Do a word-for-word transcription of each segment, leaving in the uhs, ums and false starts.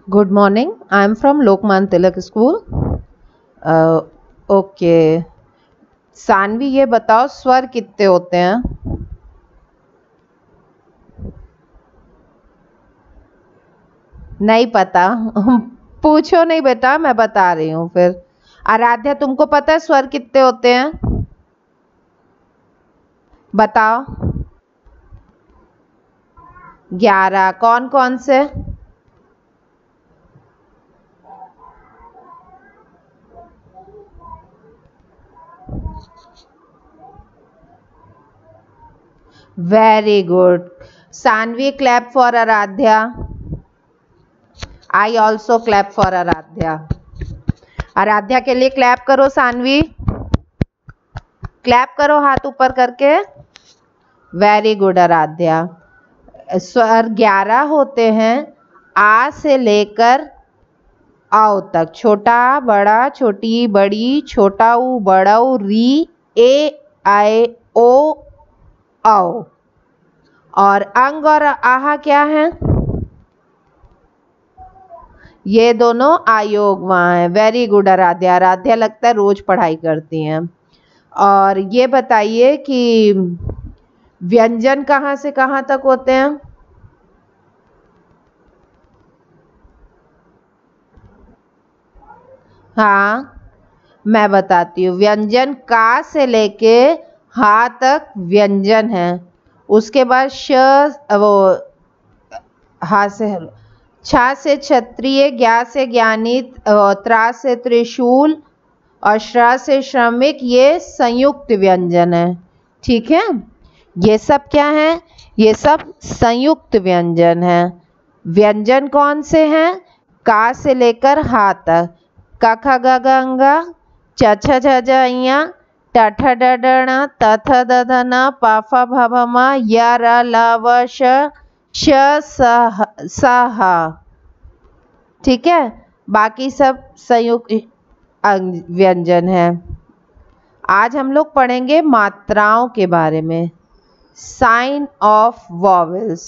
Good morning. I am from Lokman Tilak School. Uh, okay. Saanvi ये बताओ स्वर कितने होते हैं? नहीं पता। पूछो नहीं बेटा, मैं बता रही हूँ फिर। आराध्या तुमको पता है स्वर कितने होते हैं? बताओ। ग्यारह। कौन कौन से? Very good. Saanvi clap for Aaradhya. I also clap for Aaradhya. Aaradhya के लिए क्लैप करो सानवी। क्लैप करो हाथ ऊपर करके। Very good Aaradhya. स्वर ग्यारह होते हैं आ से लेकर आओ तक। छोटा बड़ा छोटी बड़ी छोटा ऊ बड़ा ऊ री ए आए ओ आओ। और अंग और आहा क्या है? ये दोनों आयोग वहाँ है। Very good Aaradhya. आराध्या लगता है रोज पढ़ाई करती हैं। और ये बताइए कि व्यंजन कहाँ से कहाँ तक होते हैं? हाँ मैं बताती हूँ। व्यंजन का से लेके हा तक व्यंजन है। उसके बाद श वो हा से छा से क्षत्रिय, ज्ञा से ज्ञानी, त्रा से त्रिशूल और श्रा से श्रमिक। ये संयुक्त व्यंजन है। ठीक है, ये सब क्या है? ये सब संयुक्त व्यंजन है। व्यंजन कौन से हैं? का से लेकर हा तक। क ख ग घ ङ, च छ छ ज ञ, ट ठ ड ढ ण, त थ द ध न, प फ भ भ म, य र ल व श, श स ह स ह। ठीक है, बाकी सब संयुक्त व्यंजन है। आज हम लोग पढ़ेंगे मात्राओं के बारे में। Sign of vowels.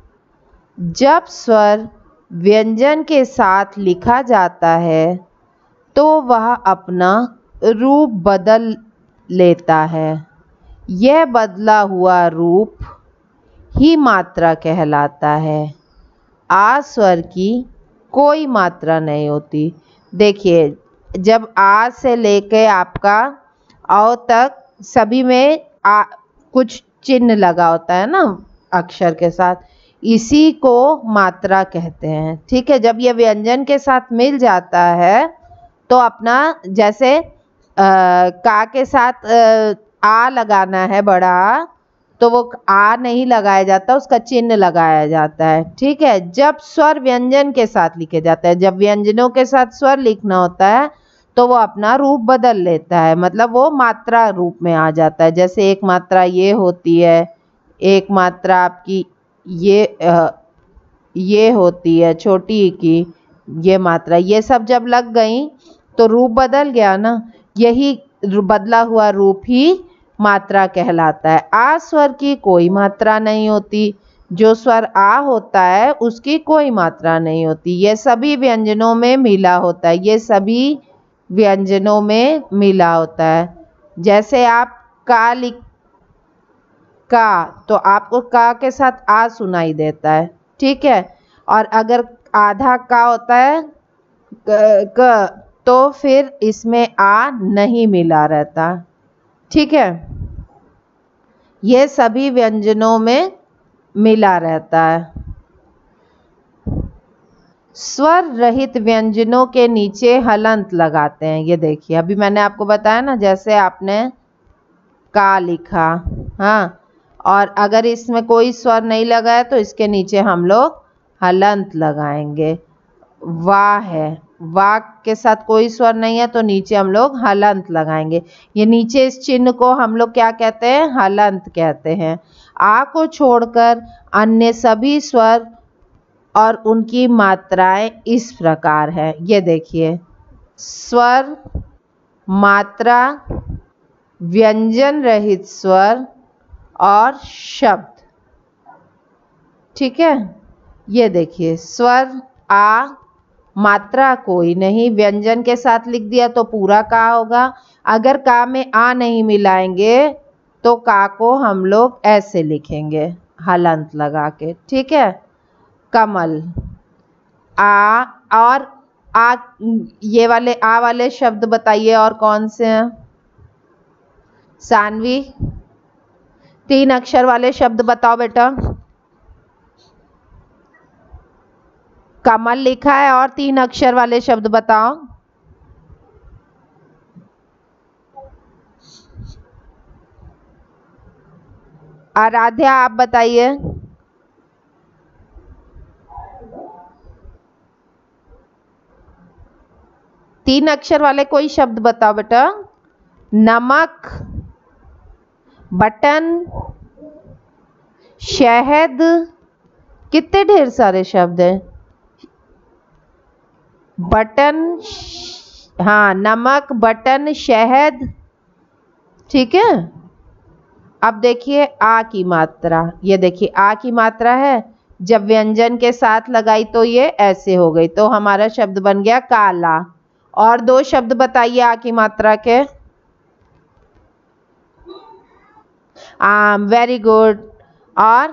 जब स्वर व्यंजन के साथ लिखा जाता है तो वह अपना रूप बदल लेता है। यह बदला हुआ रूप ही मात्रा कहलाता है। आ स्वर की कोई मात्रा नहीं होती। देखिए, जब आ से लेके आपका औ तक सभी में आ कुछ चिन्ह लगा होता है ना अक्षर के साथ, इसी को मात्रा कहते हैं। ठीक है, जब यह व्यंजन के साथ मिल जाता है तो अपना जैसे आ, का के साथ आ, आ लगाना है बड़ा आ, तो वो आ नहीं लगाया जाता, उसका चिन्ह लगाया जाता है। ठीक है, जब स्वर व्यंजन के साथ लिखे जाते हैं, जब व्यंजनों के साथ स्वर लिखना होता है तो वो अपना रूप बदल लेता है, मतलब वो मात्रा रूप में आ जाता है। जैसे एक मात्रा ये होती है, एक मात्रा आपकी ये आ, ये होती है छोटी की ये मात्रा, ये सब जब लग गई तो रूप बदल गया ना। यही बदला हुआ रूप ही मात्रा कहलाता है। आ स्वर की कोई मात्रा नहीं होती। जो स्वर आ होता है उसकी कोई मात्रा नहीं होती। ये सभी व्यंजनों में मिला होता है। ये सभी व्यंजनों में मिला होता है। जैसे आप का लिख का, तो आपको का के साथ आ सुनाई देता है। ठीक है, और अगर आधा का होता है क, क तो फिर इसमें आ नहीं मिला रहता। ठीक है, ये सभी व्यंजनों में मिला रहता है। स्वर रहित व्यंजनों के नीचे हलंत लगाते हैं। ये देखिए, अभी मैंने आपको बताया ना, जैसे आपने का लिखा, हाँ, और अगर इसमें कोई स्वर नहीं लगा है तो इसके नीचे हम लोग हलंत लगाएंगे। वाह है, वाह के साथ कोई स्वर नहीं है तो नीचे हम लोग हलंत लगाएंगे। ये नीचे इस चिन्ह को हम लोग क्या कहते हैं? हलंत कहते हैं। आ को छोड़कर अन्य सभी स्वर और उनकी मात्राएं इस प्रकार है। ये देखिए, स्वर, मात्रा, व्यंजन रहित स्वर और शब्द। ठीक है, ये देखिए, स्वर आ, मात्रा कोई नहीं, व्यंजन के साथ लिख दिया तो पूरा का होगा। अगर का में आ नहीं मिलाएंगे तो का को हम लोग ऐसे लिखेंगे हलंत लगा के, ठीक है। कमल, आ, और आ, ये वाले आ वाले शब्द बताइए और कौन से हैं। सानवी, तीन अक्षर वाले शब्द बताओ बेटा। कमल लिखा है और तीन अक्षर वाले शब्द बताओ। आराध्या आप बताइए। तीन अक्षर वाले कोई शब्द बताओ बेटा। नमक, बटन, शहद, कितने ढेर सारे शब्द हैं। बटन, हाँ, नमक, बटन, शहद, ठीक है। अब देखिए आ की मात्रा, ये देखिए आ की मात्रा है, जब व्यंजन के साथ लगाई तो ये ऐसे हो गई, तो हमारा शब्द बन गया काला। और दो शब्द बताइए आ की मात्रा के। आम, वेरी गुड। और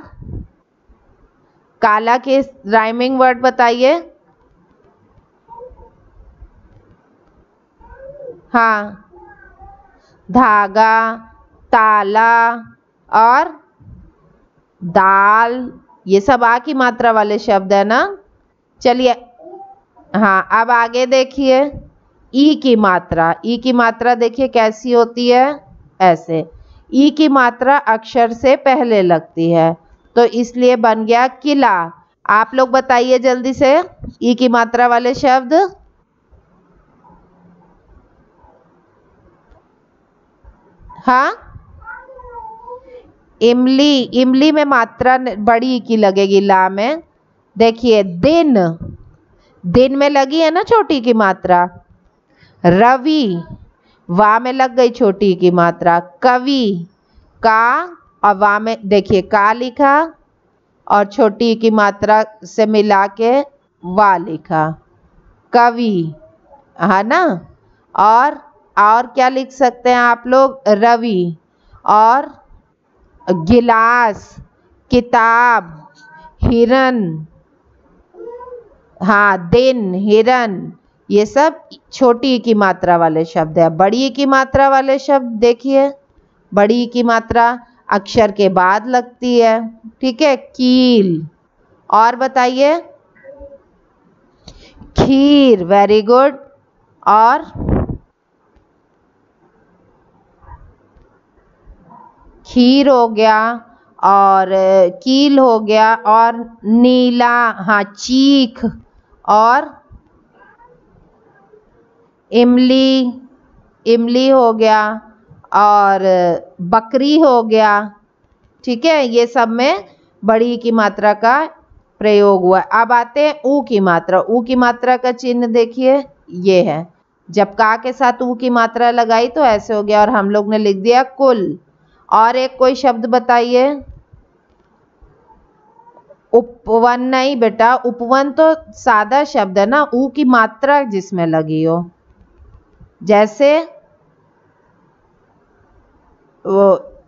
काला के राइमिंग वर्ड बताइए। हाँ, धागा, ताला और दाल, ये सब आ की मात्रा वाले शब्द है ना। चलिए, हाँ, अब आगे देखिए ई की मात्रा। ई की मात्रा देखिए कैसी होती है, ऐसे। ई की मात्रा अक्षर से पहले लगती है, तो इसलिए बन गया किला। आप लोग बताइए जल्दी से ई की मात्रा वाले शब्द। हाँ, इमली, इमली में मात्रा बड़ी की लगेगी ला में। देखिए दिन, दिन में लगी है ना छोटी की मात्रा। रवि, वा में लग गई छोटी की मात्रा। कवि, का और वा में देखिए का लिखा और छोटी की मात्रा से मिला के वा लिखा, कवि, है ना। और और क्या लिख सकते हैं आप लोग, रवि। और गिलास, किताब, हिरन, हाँ, दिन, हिरन, ये सब छोटी की मात्रा वाले शब्द है। बड़ी की मात्रा वाले शब्द देखिए, बड़ी की मात्रा अक्षर के बाद लगती है, ठीक है। कील, और बताइए। खीर, वेरी गुड। और खीर हो गया, और कील हो गया, और नीला, हाँ, चीख, और इमली, इमली हो गया, और बकरी हो गया, ठीक है। ये सब में बड़ी की मात्रा का प्रयोग हुआ। अब आते हैं ऊ की मात्रा। ऊ की मात्रा का चिन्ह देखिए, ये है। जब का के साथ ऊ की मात्रा लगाई तो ऐसे हो गया, और हम लोग ने लिख दिया कुल। और एक कोई शब्द बताइए। उपवन नहीं बेटा, उपवन तो सादा शब्द है ना, ऊ की मात्रा जिसमें लगी हो। जैसे वो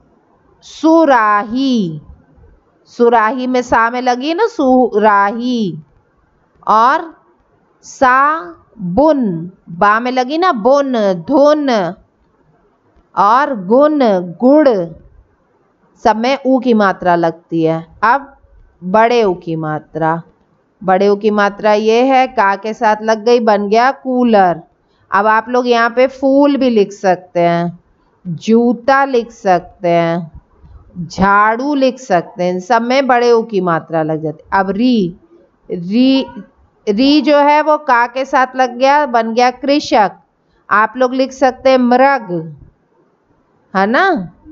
सुराही, सुराही में सा में लगी ना, सुराही। और सा बुन, बा में लगी ना, बुन, धुन। और गुण, गुड़, सब में ऊ की मात्रा लगती है। अब बड़े ऊ की मात्रा, बड़े ऊ की मात्रा ये है, का के साथ लग गई, बन गया कूलर। अब आप लोग यहाँ पे फूल भी लिख सकते हैं, जूता लिख सकते हैं, झाड़ू लिख सकते हैं, सब में बड़े ऊ की मात्रा लग जाती है। अब री, री, री जो है वो का के साथ लग गया, बन गया कृषक। आप लोग लिख सकते हैं मृग, है ना।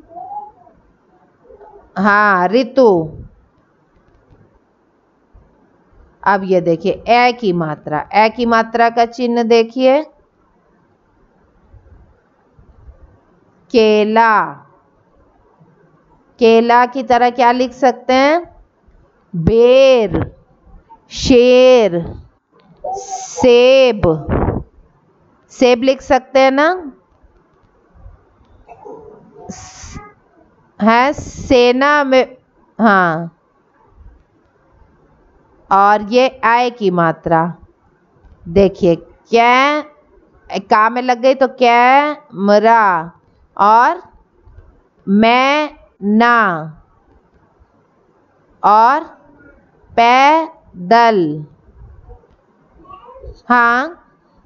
हाँ, ऋतु। अब ये देखिए ए की मात्रा, ए की मात्रा का चिन्ह देखिए, केला। केला की तरह क्या लिख सकते हैं, बेर, शेर, सेब, सेब लिख सकते हैं ना, है सेना में, हाँ। और ये आय की मात्रा देखिए, क्या का में लग गई तो क्या मरा, और मैं ना, और पैदल, हाँ।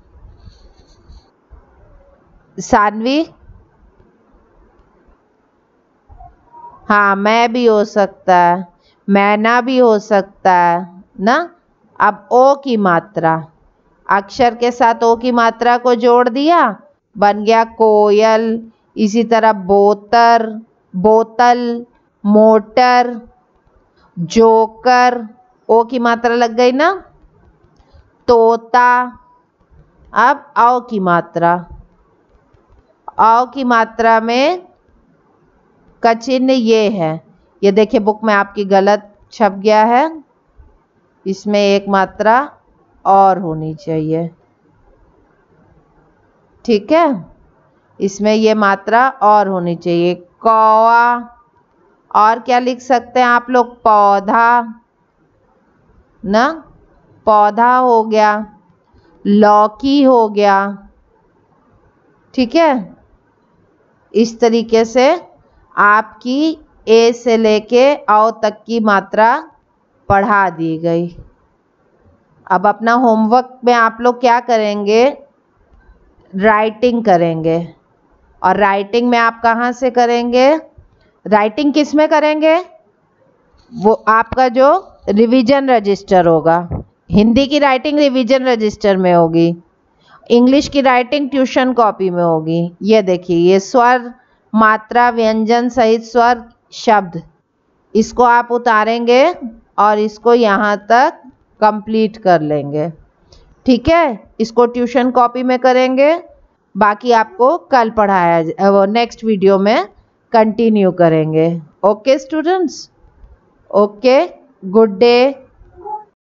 सानवी, हाँ मैं भी हो सकता है, मैना भी हो सकता है ना। अब ओ की मात्रा, अक्षर के साथ ओ की मात्रा को जोड़ दिया, बन गया कोयल। इसी तरह बोतर, बोतल, मोटर, जोकर, ओ की मात्रा लग गई ना, तोता। अब औ की मात्रा, औ की मात्रा में का चिन्ह ये है, ये देखिए बुक में आपकी गलत छप गया है, इसमें एक मात्रा और होनी चाहिए, ठीक है, इसमें ये मात्रा और होनी चाहिए। कौआ, और क्या लिख सकते हैं आप लोग, पौधा ना, पौधा हो गया, लौकी हो गया, ठीक है। इस तरीके से आपकी ए से लेके औ तक की मात्रा पढ़ा दी गई। अब अपना होमवर्क में आप लोग क्या करेंगे, राइटिंग करेंगे। और राइटिंग में आप कहाँ से करेंगे, राइटिंग किस में करेंगे, वो आपका जो रिवीजन रजिस्टर होगा। हिंदी की राइटिंग रिवीजन रजिस्टर में होगी, इंग्लिश की राइटिंग ट्यूशन कॉपी में होगी। ये देखिए, ये स्वर, मात्रा, व्यंजन सहित स्वर, शब्द, इसको आप उतारेंगे और इसको यहाँ तक कंप्लीट कर लेंगे, ठीक है। इसको ट्यूशन कॉपी में करेंगे, बाकी आपको कल पढ़ाया, वो नेक्स्ट वीडियो में कंटिन्यू करेंगे। Okay students, okay, good day.